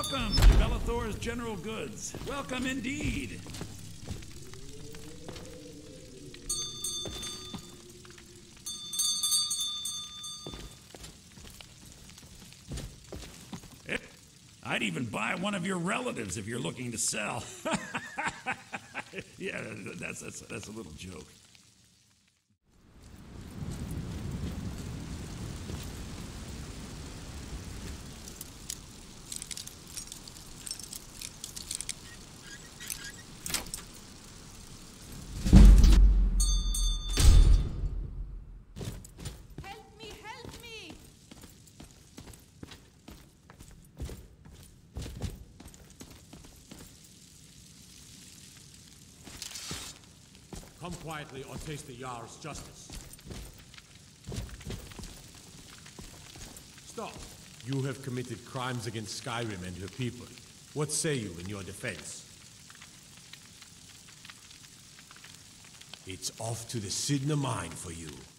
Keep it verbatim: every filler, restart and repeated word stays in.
Welcome to Bellathor's General Goods. Welcome indeed. I'd even buy one of your relatives if you're looking to sell. Yeah, that's, that's, that's a little joke. Come quietly or taste the Jarl's justice. Stop. You have committed crimes against Skyrim and her people. What say you in your defense? It's off to the Sidna mine for you.